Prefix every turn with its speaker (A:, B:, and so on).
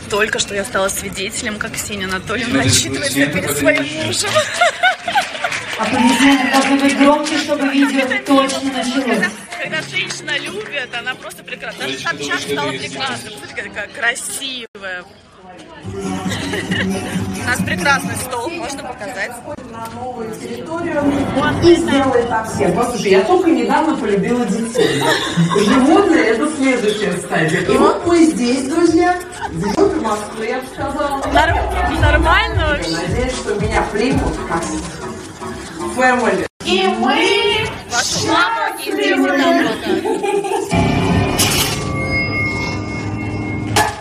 A: Только что я стала свидетелем, как Ксения Анатольевна отчитывается перед своим мужем.
B: Аплодисменты должны быть громче, чтобы видео точно началось.
A: Когда женщина любит, она просто прекрасна. Даже там сейчас стала прекрасна. Смотрите, какая красивая. У нас прекрасный стол, можно показать.
C: На новую территорию и сделай так всем. Послушай, я только недавно полюбила детей. Животные — это следующая стадия. И вот мы здесь, друзья, живут в Москве, я бы сказала.
A: Нормально вообще.
C: Надеюсь, что меня примут как family. И мы
A: Вашу маму и дети там.